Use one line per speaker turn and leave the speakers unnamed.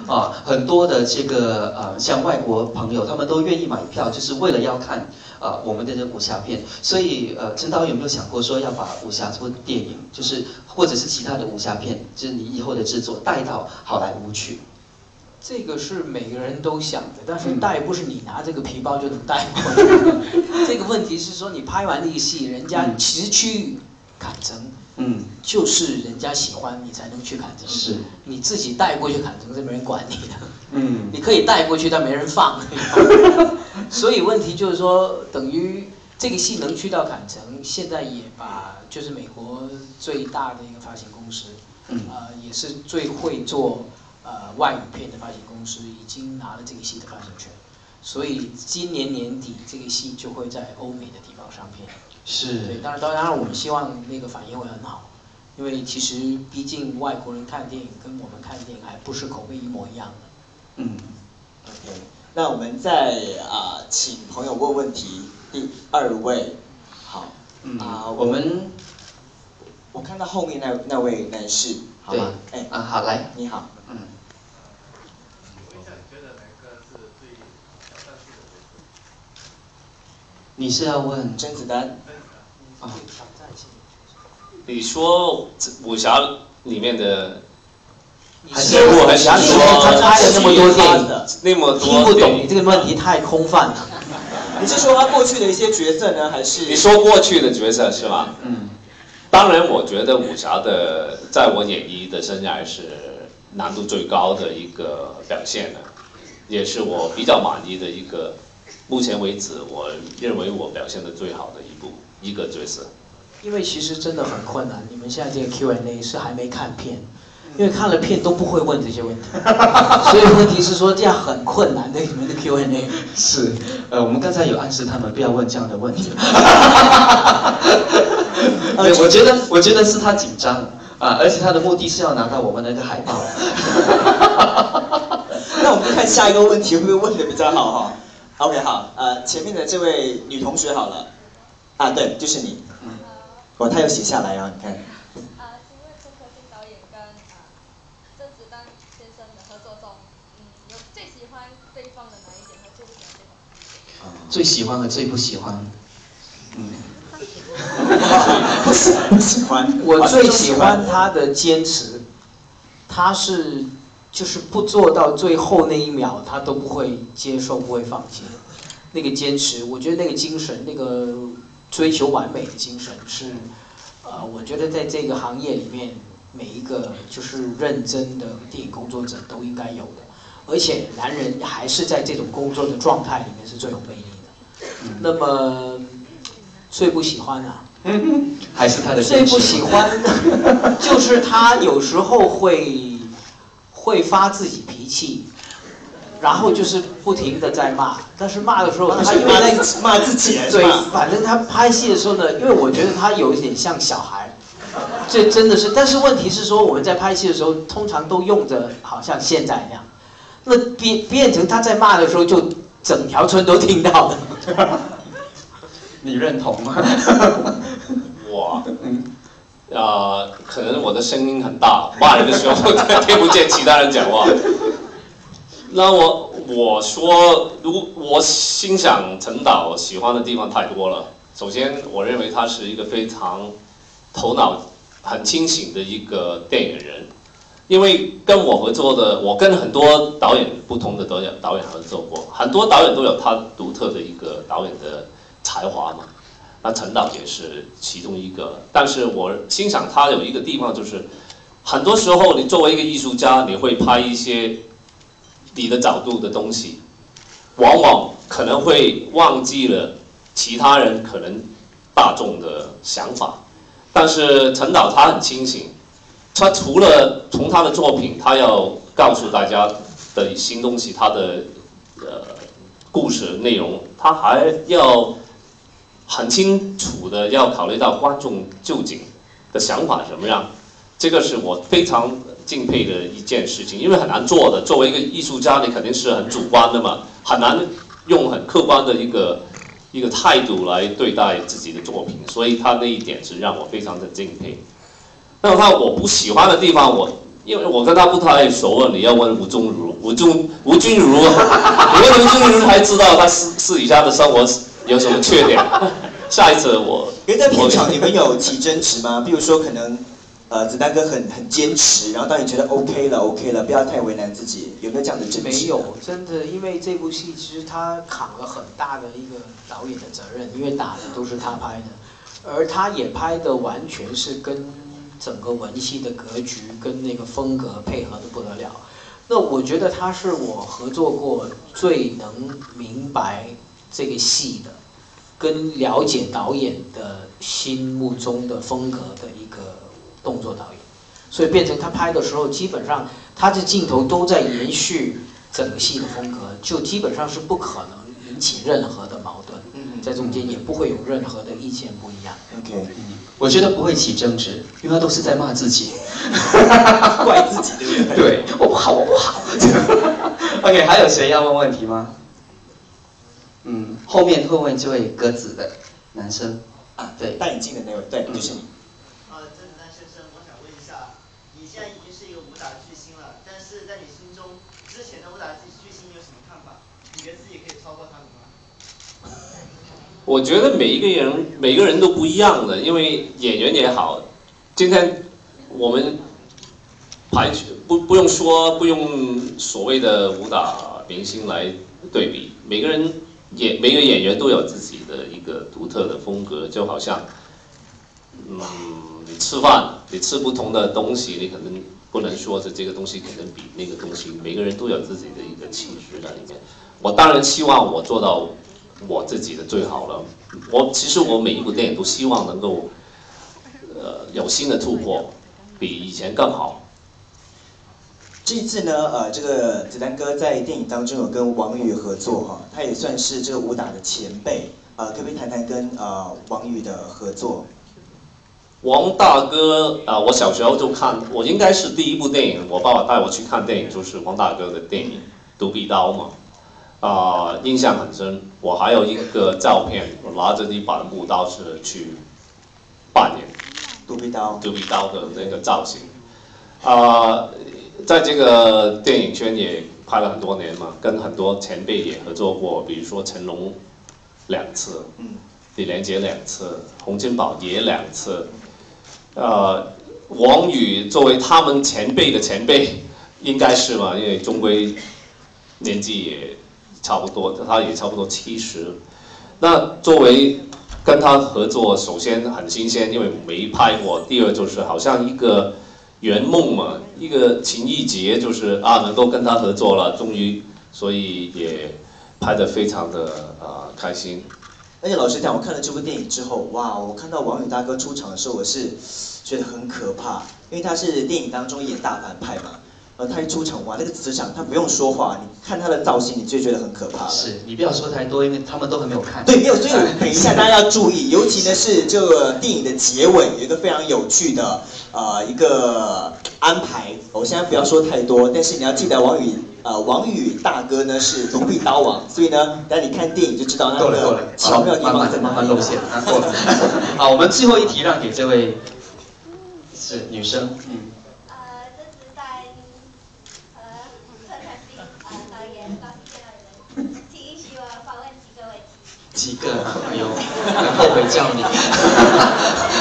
很多的这个像外国朋友，他们都愿意买票，就是为了要看我们的这个武侠片。所以陈导有没有想过说要把武侠这部电影，就是或者是其他的武侠片，就是你以后的制作带到好莱坞去？
这个是每个人都想的，但是带不是你拿这个皮包就能带过来。这个问题是说，你拍完那个戏，人家其实去坎城，就是人家喜欢你才能去坎城。
是，
你自己带过去坎城是没人管你的。你可以带过去，但没人放。所以问题就是说，等于这个戏能去到坎城，现在也把就是美国最大的一个发行公司，也是最会做。外语片的发行公司已经拿了这个戏的发行权，所以今年年底这个戏就会在欧美的地方上片。
是。对，
当然我们希望那个反应会很好，因为其实毕竟外国人看电影跟我们看电影还不是口味一模一样的。
OK， 那我们再请朋友问问题，第2位，好，我看到后面那位男士。好吗？
好，来，
你好，
你是要问
甄子丹？
你说武侠里面的，
还是说他拍了那么多电影，
那么多
听不懂，你这个问题太空泛了。
你是说他过去的一些角色呢，还是？
你说过去的角色是吗？当然，我觉得武侠的，在我演艺的生涯是难度最高的一个表现了，也是我比较满意的一个，目前为止我认为我表现的最好的一个角色。
因为其实真的很困难，你们现在这个 Q&A 是还没看片，因为看了片都不会问这些问题，所以问题是说这样很困难的你们的 Q&A。
是，我们刚才有暗示他们不要问这样的问题。我觉得是他紧张而且他的目的是要拿到我们那个海报。
那我们就看下一个问题会不会问的比较好哈 ？OK， 好，前面的这位女同学好了，对，就是你，他有写下来啊，你看。
请问陈可辛导演跟甄子丹先生的合作中，有最喜欢对方的哪一点和最不喜欢对方的哪一点？
最喜欢和最不喜欢，
不喜欢。
我最喜欢他的坚持，他是就是不做到最后那一秒，他都不会接受，不会放弃。那个坚持，我觉得那个精神，那个追求完美的精神是，我觉得在这个行业里面，每一个就是认真的电影工作者都应该有的。而且男人还是在这种工作的状态里面是最有魅力的。那么最不喜欢
还是他的
最不喜欢就是他有时候会发自己脾气，然后就是不停的在骂，但是骂的时候他因为在
骂自己，
对，反正他拍戏的时候呢，因为我觉得他有一点像小孩，这真的是，但是问题是说我们在拍戏的时候，通常都用着好像现在那样，那变成他在骂的时候，就整条村都听到了。
你认同吗？
我，可能我的声音很大，骂人的时候听不见其他人讲话。那我说，我欣赏陈导喜欢的地方太多了。首先，我认为他是一个非常头脑很清醒的一个电影人，因为跟我合作的，我跟很多导演不同的导演合作过，很多导演都有他独特的一个导演的才华嘛。那陈导也是其中一个，但是我欣赏他有一个地方就是，很多时候你作为一个艺术家，你会拍一些你的角度的东西，往往可能会忘记了其他人可能大众的想法。但是陈导他很清醒，他除了从他的作品，他要告诉大家的新东西，他的故事内容，他还要很清楚的要考虑到观众究竟的想法什么样，这个是我非常敬佩的一件事情，因为很难做的。作为一个艺术家，你肯定是很主观的嘛，很难用很客观的一个态度来对待自己的作品，所以他那一点是让我非常的敬佩。那么我不喜欢的地方， 因为我跟他不太熟了，你要问吴君如，吴君如，你问吴君如才知道他私底下的生活有什么缺点。下一次我。
因为在片场你们有起争执吗？比如说可能，子丹哥很坚持，然后当你觉得 OK 了，不要太为难自己，有没有这样的争执？
没有，真的，因为这部戏其实他扛了很大的一个导演的责任，因为打的都是他拍的，而他也拍的完全是跟整个文戏的格局跟那个风格配合的不得了。那我觉得他是我合作过最能明白这个戏的，跟了解导演的心目中的风格的一个动作导演，所以变成他拍的时候，基本上他的镜头都在延续整个戏的风格，就基本上是不可能引起任何的矛盾，在中间也不会有任何的意见不一样。
OK，
我觉得不会起争执，因为他都是在骂自己，
怪自己，对不对？
对，我不好，我不好。OK， 还有谁要问问题吗？后面会问这位鸽子的男生啊，对，
戴眼镜的那位，对，就是你。
甄子丹先生，我想问一下，你现在已经是一个武打巨星了，但是在你心中之前的武打巨星你有什么看法？你觉得自己可以超过他们吗？
我觉得每个人都不一样的，因为演员也好，今天我们不用所谓的武打明星来对比，每个演员都有自己的一个独特的风格，就好像，你吃饭，你吃不同的东西，你可能不能说是这个东西可能比那个东西，每个人都有自己的一个气质在里面。我当然希望我做到我自己的最好了。其实我每一部电影都希望能够，有新的突破，比以前更好。
这一次呢，这个子丹哥在电影当中有跟王宇合作哈，他也算是这个武打的前辈，可不可以谈谈跟王宇的合作？
王大哥我小时候就看，我应该是第一部电影，我爸爸带我去看电影就是王大哥的电影《独臂刀》嘛，印象很深。我还有一个照片，我拿着一把木刀是去扮演
独臂刀
的那个造型，在这个电影圈也拍了很多年嘛，跟很多前辈也合作过，比如说成龙2次，李连杰2次，洪金宝也2次，王宇作为他们前辈的前辈，应该是嘛，因为终归年纪也差不多，他也差不多70，那作为跟他合作，首先很新鲜，因为没拍过，第二就是好像一个圆梦嘛，一个情意结，就是能够跟他合作了，终于，所以也拍得非常的开心。
而且老实讲，我看了这部电影之后，哇，我看到王宇大哥出场的时候，我是觉得很可怕，因为他是电影当中演大反派嘛。他一出场，哇，那个磁场，他不用说话，你看他的造型，你就觉得很可怕了。
是你不要说太多，因为他们都还没有看。
对，没有，所以等一下大家要注意，尤其呢是这个电影的结尾有一个非常有趣的一个安排。我现在不要说太多，但是你要记得王宇大哥呢是独臂刀王，所以呢，等你看电影就知道那个巧妙的地方在哪里。
慢慢露馅，过了。好，我们最后一题让给这位是女生，
这是在陈凯欣导演刚见到你们，请允许我访问几个问题。
几个？哎呦，很后悔叫你。